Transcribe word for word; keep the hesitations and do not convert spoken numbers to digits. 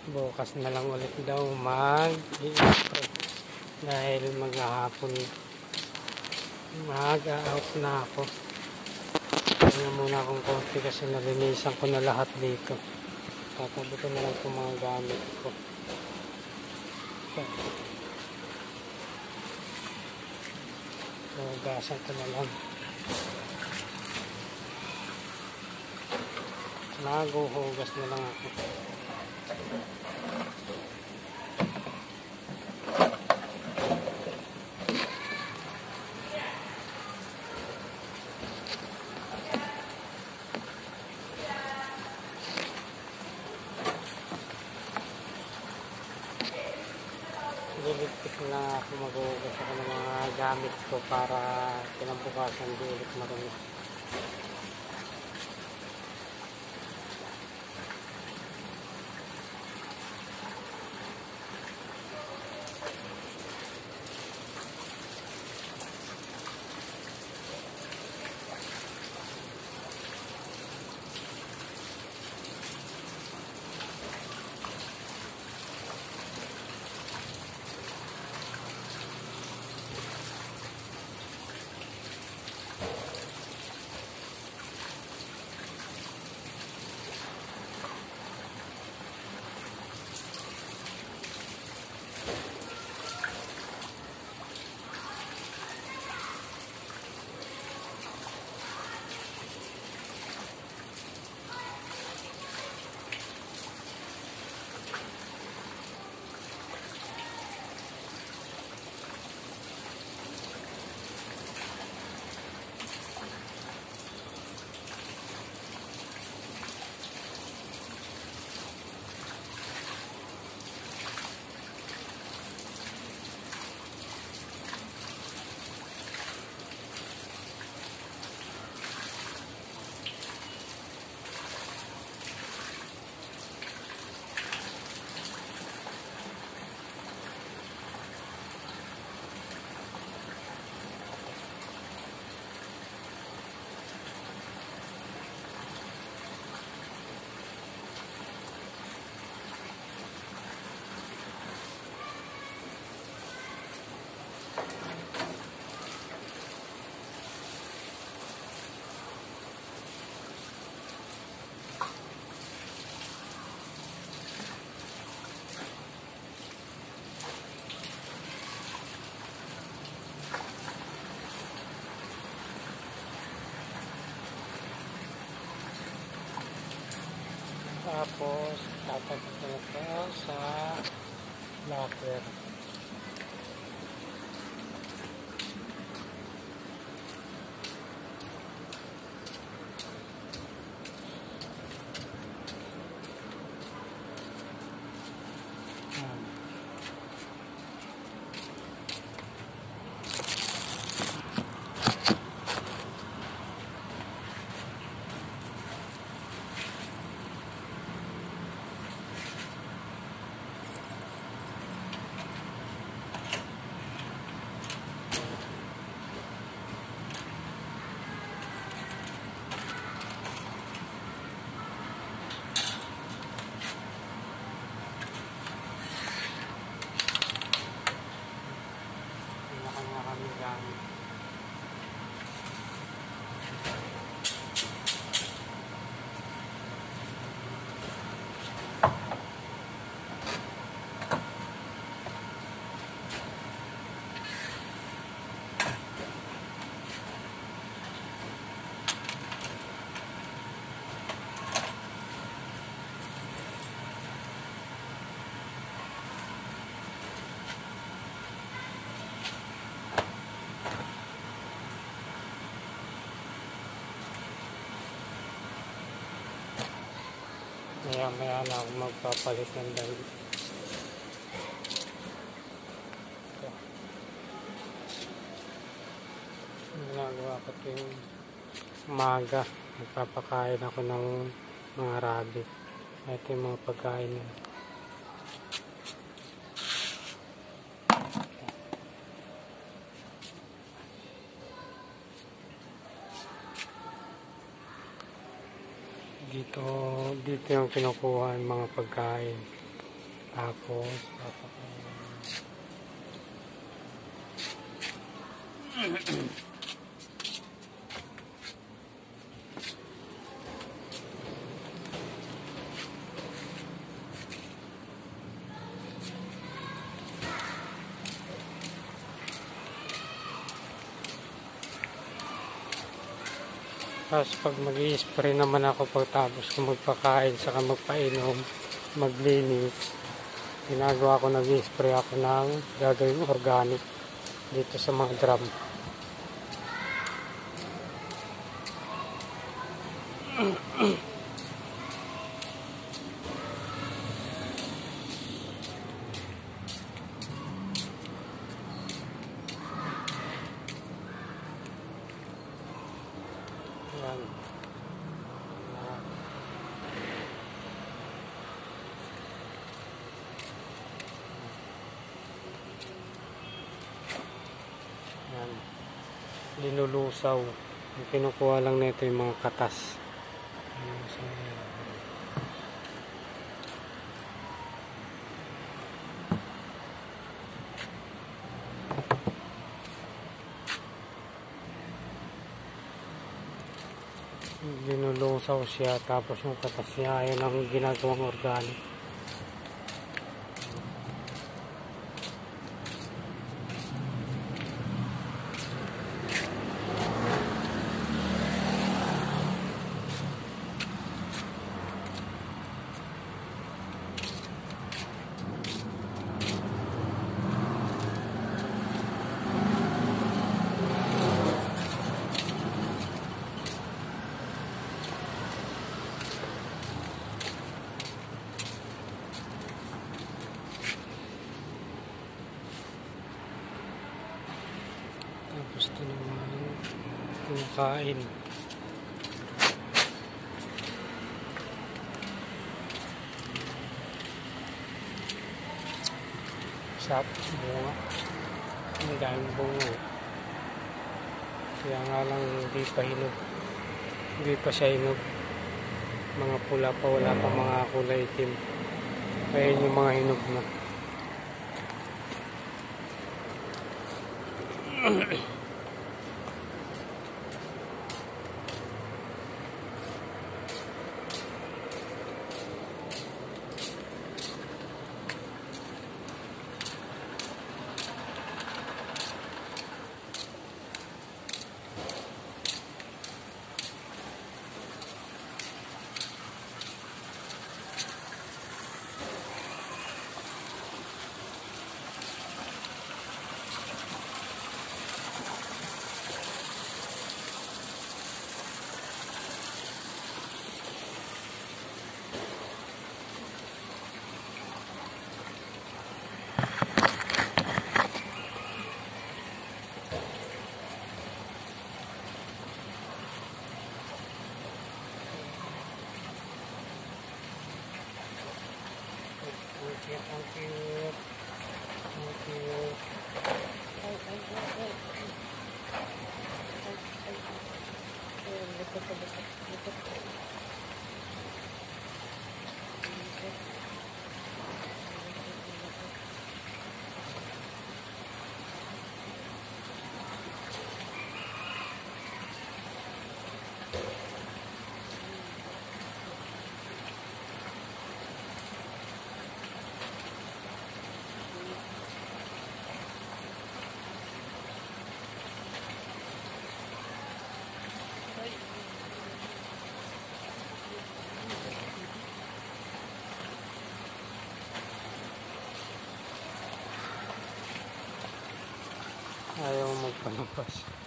bukas na lang ulit daw mag-i-spray dahil maghahapon mag-out na ako. Kaya muna akong konti kasi nalinisan ko na lahat dito. Tatabi ko na lang itong mga gamit ko. Hugasan ko na lang. Naguhugas na lang ako. Liligpit na ako, maghuhugas ako ng mga gamit ko para kinabukasan di ulit marami. Tapos tatagpo ko ito sa locker. Maya maya na ako magpapalit ng damit. Ginagawa ko ito yung umaga. Magpapakain ako ng mga rabbit. Ito yung mga pagkain na. Dito, dito yung kinukuha ng mga pagkain. Tapos, papakain. Tapos pag mag-i-spray naman ako pagtapos ko magpakain saka magpainom, maglinis, ginagawa ko, nag-i-spray ako ng gagawing organic dito sa mga drum. Yan. Yan. Linulusaw. Yung kinukuha lang nito yung mga katas. Linulusaw siya, tapos yung katas niya ayun ang ginagawang organic. Tapos ito naman kumakain. Sap, bunga. Ang daming bunga. Kaya nga lang hindi pa hinog. Hindi pa siya hinog. Mga pula pa, wala pa mga kulay itim. Kaya yung mga hinog na. Thank you. Thank you. Ay, ay, ay, ay. Ay, ay, ay. Ayan, likot ko, likot. Likot ko. Likot. Ayaw magpanampas.